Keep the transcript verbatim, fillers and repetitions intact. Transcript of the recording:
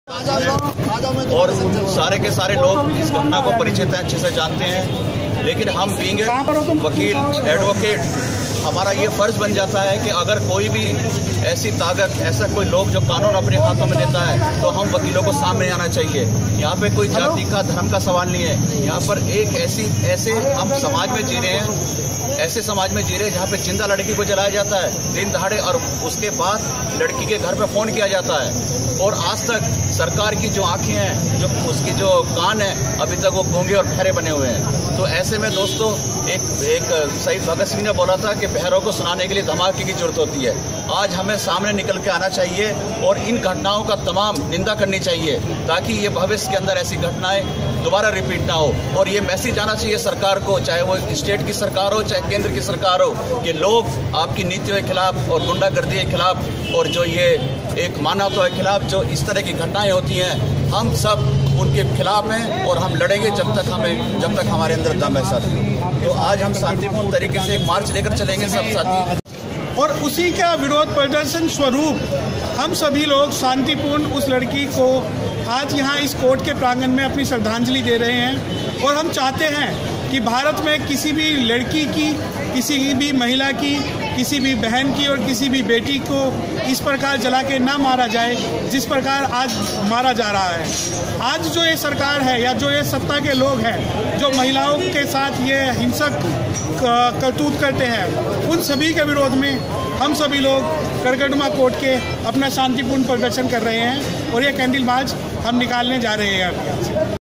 और सारे के सारे लोग इस घटना को परिचित हैं, अच्छे से जानते हैं। लेकिन हम बीइंग वकील, एडवोकेट, हमारा ये फर्ज बन जाता है कि अगर कोई भी ऐसी ताकत, ऐसा कोई लोग जो कानून अपने हाथों में लेता है, तो हम वकीलों को सामने आना चाहिए। यहाँ पे कोई जाति का, धर्म का सवाल नहीं है। यहाँ पर एक ऐसी ऐसे हम समाज में जी रहे हैं, ऐसे समाज में जी रहे हैं जहाँ पे जिंदा लड़की को जलाया जाता है दिन दहाड़े, और उसके बाद लड़की के घर पे फोन किया जाता है। और आज तक सरकार की जो आंखें हैं, जो उसकी जो कान है, अभी तक वो गूंगे और बहरे बने हुए हैं। तो ऐसे में दोस्तों, एक एक शहीद भगत सिंह ने बोला था कि बहरों को सुनाने के लिए धमाके की जरूरत होती है। आज हमें सामने निकल के आना चाहिए और इन घटनाओं का तमाम निंदा करनी चाहिए, ताकि ये भविष्य के अंदर ऐसी घटनाएं दोबारा रिपीट ना हो। और ये मैसेज आना चाहिए सरकार को, चाहे वो स्टेट की सरकार हो, चाहे केंद्र की सरकार हो, कि लोग आपकी नीतियों के खिलाफ और गुंडागर्दी के खिलाफ और जो ये एक मानवता के खिलाफ जो इस तरह की घटनाएं होती हैं, हम सब उनके खिलाफ हैं और हम लड़ेंगे जब तक हमें जब तक हमारे अंदर दम है साथी। तो आज हम शांतिपूर्ण तरीके से एक मार्च लेकर चलेंगे सब साथी, और उसी का विरोध प्रदर्शन स्वरूप हम सभी लोग शांतिपूर्ण उस लड़की को आज यहाँ इस कोर्ट के प्रांगण में अपनी श्रद्धांजलि दे रहे हैं। और हम चाहते हैं कि भारत में किसी भी लड़की की, किसी भी महिला की, किसी भी बहन की और किसी भी बेटी को इस प्रकार जला के ना मारा जाए जिस प्रकार आज मारा जा रहा है। आज जो ये सरकार है या जो ये सत्ता के लोग हैं जो महिलाओं के साथ ये हिंसक करतूत करते हैं, उन सभी के विरोध में हम सभी लोग करगडमा कोर्ट के अपना शांतिपूर्ण प्रदर्शन कर रहे हैं और ये कैंडल मार्च हम निकालने जा रहे हैं।